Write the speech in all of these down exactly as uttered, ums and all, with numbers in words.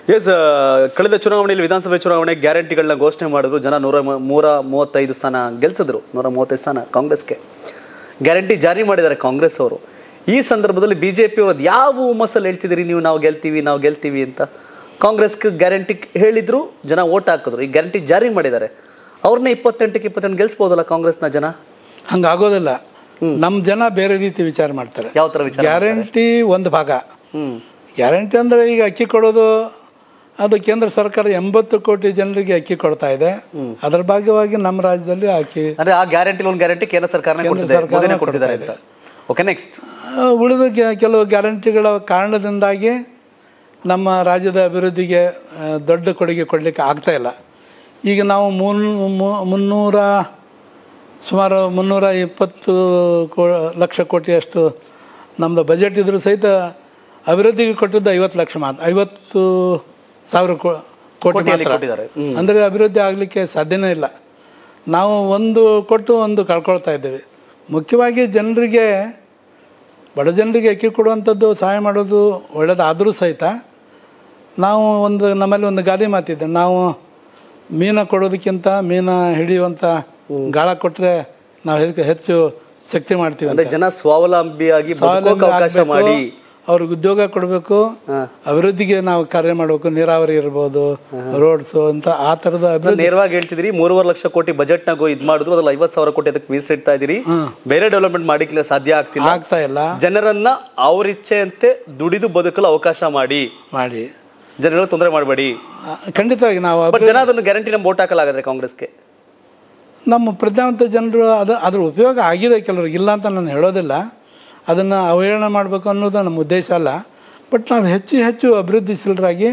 S, ಕಳೆದ ಚುನಾವಣೆಯಲ್ಲಿ ವಿಧಾನಸಭೆ ಚುನಾವಣೆ ಗ್ಯಾರಂಟಿಗಳನ್ನ ಘೋಷಣೆ ಮಾಡಿದ್ರು. ಜನ ನೂರ ನೂರ ಮೂವತ್ತೈದು ಸ್ಥಾನ ಗೆಲ್ಸಿದ್ರು. ನೂರ ಮೂವತ್ತೈದು ಸ್ಥಾನ ಕಾಂಗ್ರೆಸ್ಗೆ ಗ್ಯಾರಂಟಿ ಜಾರಿ ಮಾಡಿದ್ದಾರೆ ಕಾಂಗ್ರೆಸ್ ಅವರು. ಈ ಸಂದರ್ಭದಲ್ಲಿ ಬಿಜೆಪಿ ಅವ್ರದ್ದು ಯಾವ ಹುಮ್ಮಸ್ಸಲ್ಲಿ ಹೇಳ್ತಿದ್ದೀರಿ ನೀವು, ನಾವು ಗೆಲ್ತೀವಿ ನಾವು ಗೆಲ್ತೀವಿ ಅಂತ? ಕಾಂಗ್ರೆಸ್ಗೆ ಗ್ಯಾರಂಟಿ ಹೇಳಿದ್ರು, ಜನ ಓಟ್ ಹಾಕಿದ್ರು. ಈ ಗ್ಯಾರಂಟಿ ಜಾರಿ ಮಾಡಿದ್ದಾರೆ. ಅವ್ರನ್ನ ಇಪ್ಪತ್ತೆಂಟಕ್ಕೆ ಇಪ್ಪತ್ತೆಂಟು ಗೆಲ್ಸ್ಬೋದಲ್ಲ ಕಾಂಗ್ರೆಸ್ನ ಜನ? ಹಂಗಾಗೋದಿಲ್ಲ. ನಮ್ಮ ಜನ ಬೇರೆ ರೀತಿ ವಿಚಾರ ಮಾಡ್ತಾರೆ. ಯಾವ ಥರ ವಿಚಾರ? ಗ್ಯಾರಂಟಿ ಒಂದು ಭಾಗ. ಗ್ಯಾರಂಟಿ ಅಂದರೆ ಈಗ ಅಕ್ಕಿ ಕೊಡೋದು, ಅದು ಕೇಂದ್ರ ಸರ್ಕಾರ ಎಂಬತ್ತು ಕೋಟಿ ಜನರಿಗೆ ಅಕ್ಕಿ ಕೊಡ್ತಾ ಇದೆ. ಅದರ ಭಾಗವಾಗಿ ನಮ್ಮ ರಾಜ್ಯದಲ್ಲಿ ಅಕ್ಕಿ ಅಂದರೆ ಆ ಗ್ಯಾರಂಟಿ ಒಂದು ಗ್ಯಾರಂಟಿ ಕೇಂದ್ರ ಸರ್ಕಾರ ಕೊಡ್ತಿದ್ದಾರೆ ಅಂತ. ಓಕೆ, ನೆಕ್ಸ್ಟ್ ಉಳಿದ ಕೆಲವು ಗ್ಯಾರಂಟಿಗಳ ಕಾರಣದಿಂದಾಗಿ ನಮ್ಮ ರಾಜ್ಯದ ಅಭಿವೃದ್ಧಿಗೆ ದೊಡ್ಡ ಕೊಡುಗೆ ಕೊಡಲಿಕ್ಕೆ ಆಗ್ತಾ ಇಲ್ಲ. ಈಗ ನಾವು ಮುನ್ ಮುನ್ನೂರ ಸುಮಾರು ಮುನ್ನೂರ ಇಪ್ಪತ್ತು ಕೋ ಲಕ್ಷ ಕೋಟಿಯಷ್ಟು ನಮ್ಮದು ಬಜೆಟ್ ಇದ್ರೂ ಸಹಿತ ಅಭಿವೃದ್ಧಿಗೆ ಕೊಟ್ಟಿದ್ದು ಐವತ್ತು ಲಕ್ಷ ಮಾತ್ರ, ಐವತ್ತು ಸಾವಿರ ಕೋ ಕೋಟಿ ಮಾತ್ರ. ಅಂದರೆ ಅಭಿವೃದ್ಧಿ ಆಗಲಿಕ್ಕೆ ಸಾಧ್ಯನೇ ಇಲ್ಲ. ನಾವು ಒಂದು ಕೊಟ್ಟು ಒಂದು ಕಳ್ಕೊಳ್ತಾ ಇದ್ದೇವೆ. ಮುಖ್ಯವಾಗಿ ಜನರಿಗೆ, ಬಡ ಜನರಿಗೆ ಅಕ್ಕಿ ಕೊಡುವಂಥದ್ದು, ಸಹಾಯ ಮಾಡೋದು ಒಳ್ಳೆಯದಾದರೂ ಸಹಿತ ನಾವು ಒಂದು ನಮ್ಮಲ್ಲಿ ಒಂದು ಗಾದೆ ಮಾತಿದೆ, ನಾವು ಮೀನ ಕೊಡೋದಕ್ಕಿಂತ ಮೀನ ಹಿಡಿಯುವಂಥ ಗಾಳ ಕೊಟ್ಟರೆ ನಾವು ಹೆಚ್ಚು ಹೆಚ್ಚು ಶಕ್ತಿ ಮಾಡ್ತೀವಿ ಅಂತ. ಜನ ಸ್ವಾವಲಂಬಿಯಾಗಿ ಅವಕಾಶ ಮಾಡಿ ಅವ್ರಿಗೆ ಉದ್ಯೋಗ ಕೊಡಬೇಕು, ಅಭಿವೃದ್ಧಿಗೆ ನಾವು ಕಾರ್ಯ ಮಾಡಬೇಕು. ನೀರಾವರಿ ಇರ್ಬೋದು, ರೋಡ್ಸು ಅಂತ ಆ ಥರದ ಅಭಿವೃದ್ಧಿ. ನೇರವಾಗಿ ಹೇಳ್ತಿದ್ದೀರಿ, ಮೂರುವರೆ ಲಕ್ಷ ಕೋಟಿ ಬಜೆಟ್ನಾಗ ಇದು ಮಾಡಿದ್ರು, ಅದ್ರಲ್ಲಿ ಐವತ್ತು ಸಾವಿರ ಕೋಟಿ ಅದಕ್ಕೆ ಮೀಸಲಿಡ್ತಾ ಇದ್ದೀರಿ. ಬೇರೆ ಡೆವಲಪ್ಮೆಂಟ್ ಮಾಡಿಕ್ಲಿಕ್ಕೆ ಸಾಧ್ಯ ಆಗ್ತಿಲ್ಲ, ಆಗ್ತಾ ಇಲ್ಲ. ಜನರನ್ನ ಅವ್ರ ಇಚ್ಛೆಯಂತೆ ದುಡಿದು ಬದುಕಲು ಅವಕಾಶ ಮಾಡಿ ಮಾಡಿ ಜನಗಳು ತೊಂದರೆ ಮಾಡಬೇಡಿ. ಖಂಡಿತವಾಗಿ ನಾವು ಜನ ಅದನ್ನು ಗ್ಯಾರಂಟಿ ನಮ್ಮ ವೋಟ್ ಹಾಕಲಾಗದ್ರೆ ಕಾಂಗ್ರೆಸ್ಗೆ. ನಮ್ಮ ಪ್ರಜ್ಞಾವಂತ ಜನರು ಅದು ಅದ್ರ ಉಪಯೋಗ ಆಗಿದೆ ಕೆಲವ್ರಿಗೆ, ಇಲ್ಲ ಅಂತ ನಾನು ಹೇಳೋದಿಲ್ಲ. ಅದನ್ನು ಅವಹೇಳನ ಮಾಡಬೇಕು ಅನ್ನೋದು ನಮ್ಮ ಉದ್ದೇಶ ಅಲ್ಲ. ಬಟ್ ನಾವು ಹೆಚ್ಚು ಹೆಚ್ಚು ಅಭಿವೃದ್ಧಿಶೀಲರಾಗಿ,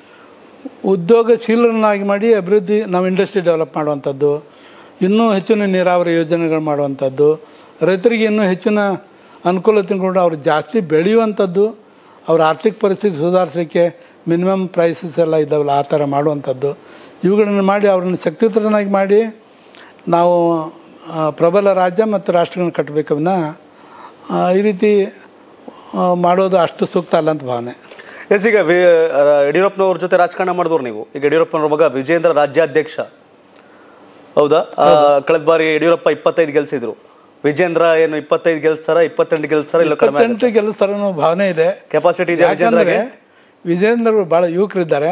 ಉದ್ಯೋಗಶೀಲರನ್ನಾಗಿ ಮಾಡಿ ಅಭಿವೃದ್ಧಿ, ನಾವು ಇಂಡಸ್ಟ್ರಿ ಡೆವಲಪ್ ಮಾಡುವಂಥದ್ದು, ಇನ್ನೂ ಹೆಚ್ಚಿನ ನೀರಾವರಿ ಯೋಜನೆಗಳು ಮಾಡುವಂಥದ್ದು, ರೈತರಿಗೆ ಇನ್ನೂ ಹೆಚ್ಚಿನ ಅನುಕೂಲತೆಗಳು, ಅವರು ಜಾಸ್ತಿ ಬೆಳೆಯುವಂಥದ್ದು, ಅವ್ರ ಆರ್ಥಿಕ ಪರಿಸ್ಥಿತಿ ಸುಧಾರಿಸಲಿಕ್ಕೆ ಮಿನಿಮಮ್ ಪ್ರೈಸಸ್ ಎಲ್ಲ ಇದ್ದಾವಲ್ಲ ಆ ಥರ ಮಾಡುವಂಥದ್ದು, ಇವುಗಳನ್ನು ಮಾಡಿ ಅವ್ರನ್ನ ಶಕ್ತಿಯುತರನ್ನಾಗಿ ಮಾಡಿ ನಾವು ಪ್ರಬಲ ರಾಜ್ಯ ಮತ್ತು ರಾಷ್ಟ್ರಗಳನ್ನು ಕಟ್ಟಬೇಕನ್ನ ಈ ರೀತಿ ಮಾಡೋದು ಅಷ್ಟು ಸೂಕ್ತ ಅಲ್ಲ ಅಂತ ಭಾವನೆ. ಎಸ್, ಈಗ ಯಡಿಯೂರಪ್ಪನವ್ರ ಜೊತೆ ರಾಜಕಾರಣ ಮಾಡಿದವ್ರು ನೀವು. ಈಗ ಯಡಿಯೂರಪ್ಪನವ್ರ ಮಗ ವಿಜೇಂದ್ರ ರಾಜ್ಯಾಧ್ಯಕ್ಷ, ಹೌದಾ? ಕಳೆದ ಬಾರಿ ಯಡಿಯೂರಪ್ಪ ಇಪ್ಪತ್ತೈದು ಗೆಲ್ಸಿದ್ರು, ವಿಜೇಂದ್ರ ಏನು ಇಪ್ಪತ್ತೈದು ಗೆಲ್ಸಾರ, ಇಪ್ಪತ್ತೆಂಟು ಗೆಲ್ಸಾರ, ಇಲ್ಲ ಇಪ್ಪತ್ತೆಂಟು ಗೆಲ್ಸಾರ ಅನ್ನೋ ಭಾವನೆ ಇದೆ, ಕೆಪಾಸಿಟಿ ಇದೆ. ಯಾಕಂದರೆ ವಿಜೇಂದ್ರ ಭಾಳ ಯುವಕರಿದ್ದಾರೆ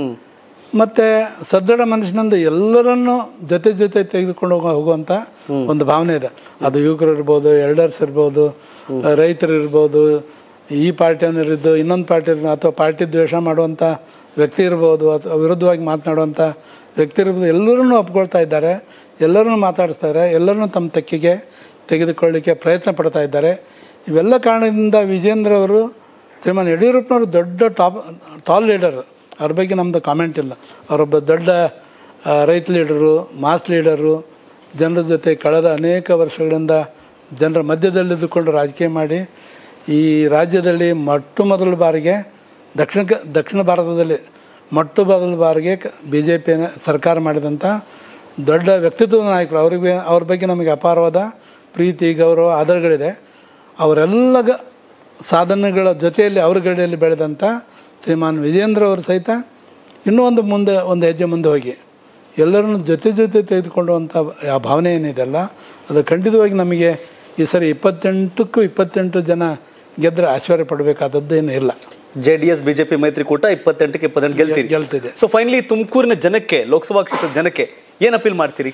ಮತ್ತು ಸದೃಢ ಮನುಷ್ಯನಿಂದ ಎಲ್ಲರನ್ನೂ ಜೊತೆ ಜೊತೆ ತೆಗೆದುಕೊಂಡು ಹೋಗೋ ಹೋಗುವಂಥ ಒಂದು ಭಾವನೆ ಇದೆ. ಅದು ಯುವಕರು ಇರ್ಬೋದು, ಎಲ್ಡರ್ಸ್ ಇರ್ಬೋದು, ರೈತರು ಇರ್ಬೋದು, ಈ ಪಾರ್ಟಿಯನ್ನಿದ್ದು ಇನ್ನೊಂದು ಪಾರ್ಟಿ ಅಥವಾ ಪಾರ್ಟಿ ದ್ವೇಷ ಮಾಡುವಂಥ ವ್ಯಕ್ತಿ ಇರ್ಬೋದು, ಅಥವಾ ವಿರುದ್ಧವಾಗಿ ಮಾತನಾಡುವಂಥ ವ್ಯಕ್ತಿ ಇರ್ಬೋದು, ಎಲ್ಲರನ್ನೂ ಒಪ್ಕೊಳ್ತಾ ಇದ್ದಾರೆ, ಎಲ್ಲರನ್ನೂ ಮಾತಾಡಿಸ್ತಾರೆ, ಎಲ್ಲರನ್ನೂ ತಮ್ಮ ತೆಕ್ಕಿಗೆ ತೆಗೆದುಕೊಳ್ಳಲಿಕ್ಕೆ ಪ್ರಯತ್ನ ಪಡ್ತಾ ಇದ್ದಾರೆ. ಇವೆಲ್ಲ ಕಾರಣದಿಂದ ವಿಜೇಂದ್ರ ಅವರು, ಶ್ರೀಮಾನ್ ಯಡಿಯೂರಪ್ಪನವರು ದೊಡ್ಡ ಟಾಪ್ ಟಾಲ್ ಲೀಡರ್, ಅವ್ರ ಬಗ್ಗೆ ನಮ್ಮದು ಕಾಮೆಂಟ್ ಇಲ್ಲ. ಅವರೊಬ್ಬ ದೊಡ್ಡ ರೈತ ಲೀಡರು, ಮಾಸ್ ಲೀಡರು, ಜನರ ಜೊತೆ ಕಳೆದ ಅನೇಕ ವರ್ಷಗಳಿಂದ ಜನರ ಮಧ್ಯದಲ್ಲಿದ್ದುಕೊಂಡು ರಾಜಕೀಯ ಮಾಡಿ ಈ ರಾಜ್ಯದಲ್ಲಿ ಮೊಟ್ಟ ಮೊದಲ ಬಾರಿಗೆ ದಕ್ಷಿಣ ದಕ್ಷಿಣ ಭಾರತದಲ್ಲಿ ಮೊಟ್ಟ ಮೊದಲ ಬಾರಿಗೆ ಬಿ ಜೆ ಪಿಯ ಸರ್ಕಾರ ಮಾಡಿದಂಥ ದೊಡ್ಡ ವ್ಯಕ್ತಿತ್ವದ ನಾಯಕರು. ಅವರಿಗೆ ಅವ್ರ ಬಗ್ಗೆ ನಮಗೆ ಅಪಾರವಾದ ಪ್ರೀತಿ, ಗೌರವ, ಆದರಗಳಿದೆ. ಅವರೆಲ್ಲ ಗ ಸಾಧನೆಗಳ ಜೊತೆಯಲ್ಲಿ ಅವ್ರ ಗಡಿಯಲ್ಲಿ ಬೆಳೆದಂಥ ಶ್ರೀಮಾನ್ ವಿಜೇಂದ್ರ ಅವರು ಸಹಿತ ಇನ್ನೂ ಒಂದು ಮುಂದೆ ಒಂದು ಹೆಜ್ಜೆ ಮುಂದೆ ಹೋಗಿ ಎಲ್ಲರನ್ನು ಜೊತೆ ಜೊತೆ ತೆಗೆದುಕೊಳ್ಳುವಂಥ ಆ ಭಾವನೆ ಏನಿದೆಯಲ್ಲ, ಅದು ಖಂಡಿತವಾಗಿ ನಮಗೆ ಈ ಸರಿ ಇಪ್ಪತ್ತೆಂಟಕ್ಕೂ ಇಪ್ಪತ್ತೆಂಟು ಜನ ಗೆದ್ದರೆ ಆಶ್ಚರ್ಯ ಪಡಬೇಕಾದದ್ದೇನೂ ಇಲ್ಲ. ಜೆ ಡಿ ಎಸ್ ಬಿಜೆಪಿ ಮೈತ್ರಿಕೂಟ ಇಪ್ಪತ್ತೆಂಟಕ್ಕೆ ಇಪ್ಪತ್ತೆಂಟು ಗೆಲ್ತೀರಿ ಗೆಲ್ತಿದೆ. ಸೊ ಫೈನಲಿ ತುಮಕೂರಿನ ಜನಕ್ಕೆ, ಲೋಕಸಭಾ ಕ್ಷೇತ್ರದ ಜನಕ್ಕೆ ಏನು ಅಪೀಲ್ ಮಾಡ್ತೀರಿ?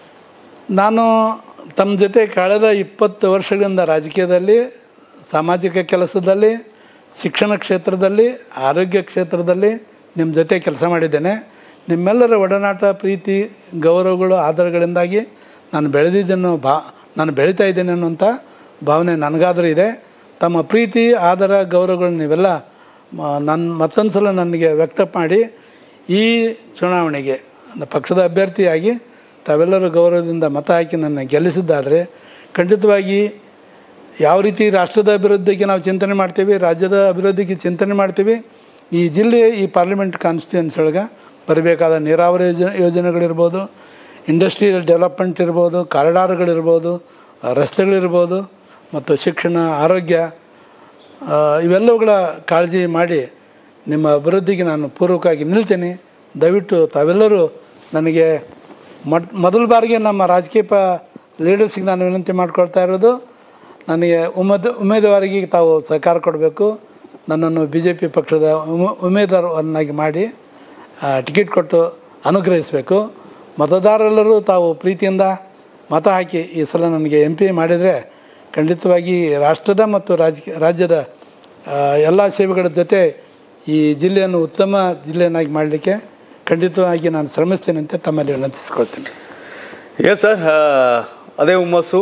ನಾನು ತಮ್ಮ ಜೊತೆ ಕಳೆದ ಇಪ್ಪತ್ತು ವರ್ಷಗಳಿಂದ ರಾಜಕೀಯದಲ್ಲಿ, ಸಾಮಾಜಿಕ ಕೆಲಸದಲ್ಲಿ, ಶಿಕ್ಷಣ ಕ್ಷೇತ್ರದಲ್ಲಿ, ಆರೋಗ್ಯ ಕ್ಷೇತ್ರದಲ್ಲಿ ನಿಮ್ಮ ಜೊತೆ ಕೆಲಸ ಮಾಡಿದ್ದೇನೆ. ನಿಮ್ಮೆಲ್ಲರ ಒಡನಾಟ, ಪ್ರೀತಿ, ಗೌರವಗಳು, ಆಧಾರಗಳಿಂದಾಗಿ ನಾನು ಬೆಳೆದಿದ್ದೇನೋ ಭಾ ನಾನು ಬೆಳೀತಾ ಇದ್ದೇನೆ ಅನ್ನುವಂಥ ಭಾವನೆ ನನಗಾದರೂ ಇದೆ. ತಮ್ಮ ಪ್ರೀತಿ, ಆಧಾರ, ಗೌರವಗಳು ನೀವೆಲ್ಲ ನನ್ನ ಮತ್ತೊಂದು ಸಲ ನನಗೆ ವ್ಯಕ್ತ ಮಾಡಿ ಈ ಚುನಾವಣೆಗೆ ಪಕ್ಷದ ಅಭ್ಯರ್ಥಿಯಾಗಿ ತಾವೆಲ್ಲರೂ ಗೌರವದಿಂದ ಮತ ಹಾಕಿ ನನ್ನ ಗೆಲ್ಲಿಸಿದ್ದಾದರೆ ಖಂಡಿತವಾಗಿ ಯಾವ ರೀತಿ ರಾಷ್ಟ್ರದ ಅಭಿವೃದ್ಧಿಗೆ ನಾವು ಚಿಂತನೆ ಮಾಡ್ತೀವಿ, ರಾಜ್ಯದ ಅಭಿವೃದ್ಧಿಗೆ ಚಿಂತನೆ ಮಾಡ್ತೀವಿ, ಈ ಜಿಲ್ಲೆಯ ಈ ಪಾರ್ಲಿಮೆಂಟ್ ಕಾನ್ಸ್ಟಿಟ್ಯೂನ್ಸಿ ಒಳಗೆ ಬರಬೇಕಾದ ನೀರಾವರಿ ಯೋಜನೆ ಯೋಜನೆಗಳಿರ್ಬೋದು, ಇಂಡಸ್ಟ್ರಿಯಲ್ ಡೆವಲಪ್ಮೆಂಟ್ ಇರ್ಬೋದು, ಕಾರಿಡಾರ್ಗಳಿರ್ಬೋದು, ರಸ್ತೆಗಳಿರ್ಬೋದು, ಮತ್ತು ಶಿಕ್ಷಣ, ಆರೋಗ್ಯ, ಇವೆಲ್ಲವುಗಳ ಕಾಳಜಿ ಮಾಡಿ ನಿಮ್ಮ ಅಭಿವೃದ್ಧಿಗೆ ನಾನು ಪೂರ್ವಕವಾಗಿ ನಿಲ್ತೇನೆ. ದಯವಿಟ್ಟು ತಾವೆಲ್ಲರೂ ನನಗೆ ಮೊಟ್ ಮೊದಲ ಬಾರಿಗೆ ನಮ್ಮ ರಾಜಕೀಯ ಪ ಲೀಡರ್ಸಿಗೆ ನಾನು ವಿನಂತಿ ಮಾಡ್ಕೊಳ್ತಾ ಇರೋದು, ನನಗೆ ಉಮೇದ್ ಉಮೇದುವಾರಿಗೆ ತಾವು ಸಹಕಾರ ಕೊಡಬೇಕು. ನನ್ನನ್ನು ಬಿ ಜೆ ಪಿ ಪಕ್ಷದ ಉಮ ಉಮೇದುವಾರವನ್ನಾಗಿ ಮಾಡಿ ಟಿಕೆಟ್ ಕೊಟ್ಟು ಅನುಗ್ರಹಿಸಬೇಕು. ಮತದಾರರೆಲ್ಲರೂ ತಾವು ಪ್ರೀತಿಯಿಂದ ಮತ ಹಾಕಿ ಈ ಸಲ ನನಗೆ ಎಂ ಪಿ ಮಾಡಿದರೆ ಖಂಡಿತವಾಗಿ ರಾಷ್ಟ್ರದ ಮತ್ತು ರಾಜಕೀಯ ರಾಜ್ಯದ ಎಲ್ಲ ಸೇವೆಗಳ ಜೊತೆ ಈ ಜಿಲ್ಲೆಯನ್ನು ಉತ್ತಮ ಜಿಲ್ಲೆಯನ್ನಾಗಿ ಮಾಡಲಿಕ್ಕೆ ಖಂಡಿತವಾಗಿ ನಾನು ಶ್ರಮಿಸ್ತೇನೆ ಅಂತ ತಮ್ಮಲ್ಲಿ ವಿನಂತಿಸ್ಕೊಳ್ತೀನಿ. ಎಸ್ ಸರ್, ಅದೇ ಹುಮ್ಮಸ್ಸು,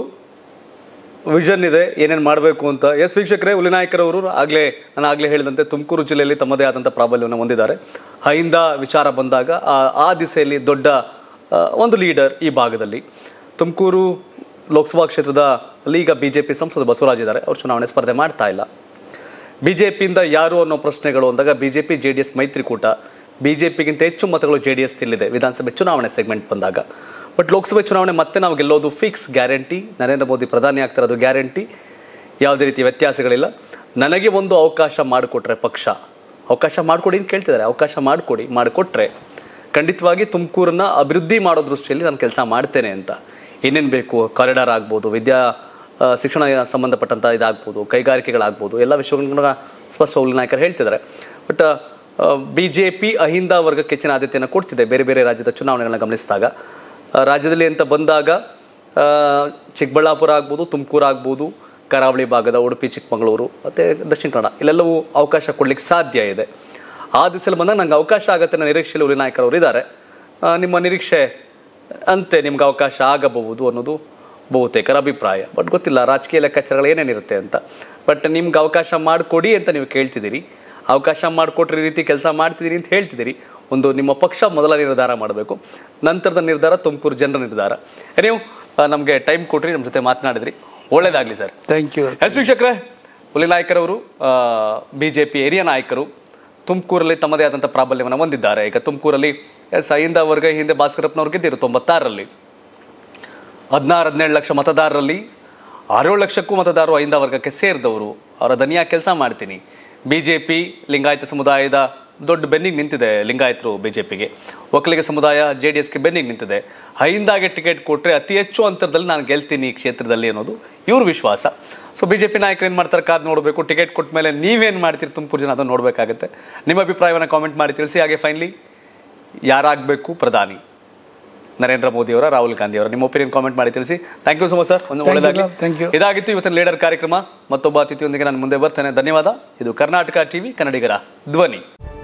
ವಿಷನ್ ಇದೆ ಏನೇನು ಮಾಡಬೇಕು ಅಂತ. ಎಸ್ ವೀಕ್ಷಕರೇ, ಹುಲಿನಾಯಕರವರು ಆಗಲೇ ನಾನು ಆಗಲೇ ಹೇಳಿದಂತೆ ತುಮಕೂರು ಜಿಲ್ಲೆಯಲ್ಲಿ ತಮ್ಮದೇ ಆದಂಥ ಪ್ರಾಬಲ್ಯವನ್ನು ಹೊಂದಿದ್ದಾರೆ. ಅಹಿಂದ ವಿಚಾರ ಬಂದಾಗ ಆ ದಿಸೆಯಲ್ಲಿ ದೊಡ್ಡ ಒಂದು ಲೀಡರ್ ಈ ಭಾಗದಲ್ಲಿ. ತುಮಕೂರು ಲೋಕಸಭಾ ಕ್ಷೇತ್ರದ ಅಲ್ಲಿ ಈಗ ಬಿ ಜೆ ಪಿ ಸಂಸದ ಬಸವರಾಜ್ ಇದ್ದಾರೆ, ಅವರು ಚುನಾವಣೆ ಸ್ಪರ್ಧೆ ಮಾಡ್ತಾ ಇಲ್ಲ. ಬಿ ಜೆ ಪಿಯಿಂದ ಯಾರು ಅನ್ನೋ ಪ್ರಶ್ನೆಗಳು ಅಂದಾಗ B J P J D S ಮೈತ್ರಿಕೂಟ, ಬಿ ಜೆ ಪಿಗಿಂತ ಹೆಚ್ಚು ಮತಗಳು ಜೆ ಡಿ ಎಸ್ ತಿಲ್ಲಿದೆ ವಿಧಾನಸಭೆ ಚುನಾವಣೆ ಸೆಗ್ಮೆಂಟ್ ಬಂದಾಗ. ಬಟ್ ಲೋಕಸಭೆ ಚುನಾವಣೆ ಮತ್ತೆ ನಾವು ಗೆಲ್ಲೋದು ಫಿಕ್ಸ್ ಗ್ಯಾರಂಟಿ. ನರೇಂದ್ರ ಮೋದಿ ಪ್ರಧಾನಿ ಆಗ್ತಿರೋದು ಗ್ಯಾರಂಟಿ, ಯಾವುದೇ ರೀತಿ ವ್ಯತ್ಯಾಸಗಳಿಲ್ಲ. ನನಗೆ ಒಂದು ಅವಕಾಶ ಮಾಡಿಕೊಟ್ರೆ ಪಕ್ಷ, ಅವಕಾಶ ಮಾಡಿಕೊಡಿ ಅಂತ ಕೇಳ್ತಿದ್ದಾರೆ, ಅವಕಾಶ ಮಾಡಿಕೊಡಿ, ಮಾಡಿಕೊಟ್ರೆ ಖಂಡಿತವಾಗಿ ತುಮಕೂರನ್ನ ಅಭಿವೃದ್ಧಿ ಮಾಡೋ ದೃಷ್ಟಿಯಲ್ಲಿ ನಾನು ಕೆಲಸ ಮಾಡ್ತೇನೆ ಅಂತ. ಏನೇನು ಬೇಕು, ಕಾರಿಡಾರ್ ಆಗ್ಬೋದು, ವಿದ್ಯಾ ಶಿಕ್ಷಣ ಸಂಬಂಧಪಟ್ಟಂಥ ಇದಾಗ್ಬೋದು, ಕೈಗಾರಿಕೆಗಳಾಗ್ಬೋದು, ಎಲ್ಲ ವಿಷಯಗಳನ್ನ ಸ್ಪಷ್ಟ ಹುಲಿನಾಯಕರು ಹೇಳ್ತಿದ್ದಾರೆ. But B J P Ahinda ವರ್ಗಕ್ಕೆ ಹೆಚ್ಚಿನ ಆದ್ಯತೆಯನ್ನು ಕೊಡ್ತಿದೆ ಬೇರೆ ಬೇರೆ ರಾಜ್ಯದ ಚುನಾವಣೆಗಳನ್ನ ಗಮನಿಸಿದಾಗ. ರಾಜ್ಯದಲ್ಲಿ ಅಂತ ಬಂದಾಗ ಚಿಕ್ಕಬಳ್ಳಾಪುರ ಆಗ್ಬೋದು, ತುಮಕೂರು ಆಗ್ಬೋದು, ಕರಾವಳಿ ಭಾಗದ ಉಡುಪಿ, ಚಿಕ್ಕಮಗಳೂರು ಮತ್ತು ದಕ್ಷಿಣ ಕನ್ನಡ, ಇಲ್ಲೆಲ್ಲವೂ ಅವಕಾಶ ಕೊಡ್ಲಿಕ್ಕೆ ಸಾಧ್ಯ ಇದೆ. ಆ ದಿಸೆಯಲ್ಲಿ ಬಂದಾಗ ನಂಗೆ ಅವಕಾಶ ಆಗುತ್ತೆ ಅನ್ನೋ ನಿರೀಕ್ಷೆಯಲ್ಲಿ ಹುಲಿನಾಯಕರವರು ಇದ್ದಾರೆ. ನಿಮ್ಮ ನಿರೀಕ್ಷೆ ಅಂತೆ ನಿಮ್ಗೆ ಅವಕಾಶ ಆಗಬಹುದು ಅನ್ನೋದು ಬಹುತೇಕರ ಅಭಿಪ್ರಾಯ. ಬಟ್ ಗೊತ್ತಿಲ್ಲ ರಾಜಕೀಯ ಲೆಕ್ಕಾಚಾರಗಳು ಏನೇನಿರುತ್ತೆ ಅಂತ. ಬಟ್ ನಿಮ್ಗೆ ಅವಕಾಶ ಮಾಡಿಕೊಡಿ ಅಂತ ನೀವು ಕೇಳ್ತಿದ್ದೀರಿ, ಅವಕಾಶ ಮಾಡಿಕೊಟ್ರೆ ಈ ರೀತಿ ಕೆಲಸ ಮಾಡ್ತಿದ್ದೀರಿ ಅಂತ ಹೇಳ್ತಿದ್ದೀರಿ. ಒಂದು ನಿಮ್ಮ ಪಕ್ಷ ಮೊದಲ ನಿರ್ಧಾರ ಮಾಡಬೇಕು, ನಂತರದ ನಿರ್ಧಾರ ತುಮಕೂರು ಜನರ ನಿರ್ಧಾರ. ನೀವು ನಮಗೆ ಟೈಮ್ ಕೊಟ್ರಿ, ನಮ್ಮ ಜೊತೆ ಮಾತನಾಡಿದ್ರಿ, ಒಳ್ಳೇದಾಗಲಿ ಸರ್. Thank you. ಎಸ್ ವೀಕ್ಷಕರೇ, ಹುಲಿನಾಯಕರವರು ಬಿ ಜೆ ಪಿ ಹಿರಿಯ ನಾಯಕರು, ತುಮಕೂರಲ್ಲಿ ತಮ್ಮದೇ ಆದಂಥ ಪ್ರಾಬಲ್ಯವನ್ನು ಹೊಂದಿದ್ದಾರೆ. ಈಗ ತುಮಕೂರಲ್ಲಿ ಎಸ್ ಅಹಿಂದ ವರ್ಗ ಹಿಂದೆ ಭಾಸ್ಕರಪ್ಪನವ್ರು ಗೆದ್ದಿರು ತೊಂಬತ್ತಾರರಲ್ಲಿ. ಹದಿನಾರು ಹದಿನೇಳು ಲಕ್ಷ ಮತದಾರರಲ್ಲಿ ಆರೇಳು ಲಕ್ಷಕ್ಕೂ ಮತದಾರರು ಅಹಿಂದ ವರ್ಗಕ್ಕೆ ಸೇರಿದವರು. ಅವರ ದನಿಯ ಕೆಲಸ ಮಾಡ್ತೀನಿ. ಬಿ ಜೆ ಪಿ ಲಿಂಗಾಯತ ಸಮುದಾಯದ ದೊಡ್ಡ ಬೆನ್ನಿಗೆ ನಿಂತಿದೆ, ಲಿಂಗಾಯತರು ಬಿ ಜೆ ಪಿಗೆ, ಒಕ್ಕಲಿಗ ಸಮುದಾಯ ಜೆ ಡಿ ಎಸ್ಗೆ ಬೆನ್ನಿಗೆ ನಿಂತಿದೆ. ಅಹಿಂದಾಗೆ ಟಿಕೆಟ್ ಕೊಟ್ಟರೆ ಅತಿ ಹೆಚ್ಚು ಅಂತರದಲ್ಲಿ ನಾನು ಗೆಲ್ತೀನಿ ಈ ಕ್ಷೇತ್ರದಲ್ಲಿ ಅನ್ನೋದು ಇವ್ರ ವಿಶ್ವಾಸ. ಸೊ ಬಿ ಜೆ ಪಿ ನಾಯಕರು ಏನು ಮಾಡ್ತಾರೆ ಕಾದು ನೋಡಬೇಕು. ಟಿಕೆಟ್ ಕೊಟ್ಟ ಮೇಲೆ ನೀವೇನು ಮಾಡ್ತೀರಿ ತುಮಕೂರು ಜನ ಅದನ್ನು ನೋಡಬೇಕಾಗುತ್ತೆ. ನಿಮ್ಮ ಅಭಿಪ್ರಾಯವನ್ನು ಕಾಮೆಂಟ್ ಮಾಡಿ ತಿಳಿಸಿ. ಹಾಗೆ ಫೈನಲಿ ಯಾರಾಗಬೇಕು ಪ್ರಧಾನಿ, ನರೇಂದ್ರ ಮೋದಿ ಅವರ, ರಾಹುಲ್ ಗಾಂಧಿ ಅವರ? ನಿಮ್ಮ ಒಪಿನಿಯನ್ ಕಾಮೆಂಟ್ ಮಾಡಿ ತಿಳಿಸಿ. Thank you so much sir. ಒಂದು ಒಳ್ಳೆಯದಾಗಲಿ. ಇದಾಗಿತ್ತು ಇವತ್ತಿನ ಲೀಡರ್ ಕಾರ್ಯಕ್ರಮ. ಮತ್ತೊಬ್ಬ ಅತಿಥಿಯೊಂದಿಗೆ ನಾನು ಮುಂದೆ ಬರ್ತೇನೆ. ಧನ್ಯವಾದ. ಇದು ಕರ್ನಾಟಕ ಟಿವಿ, ಕನ್ನಡಿಗರ ಧ್ವನಿ.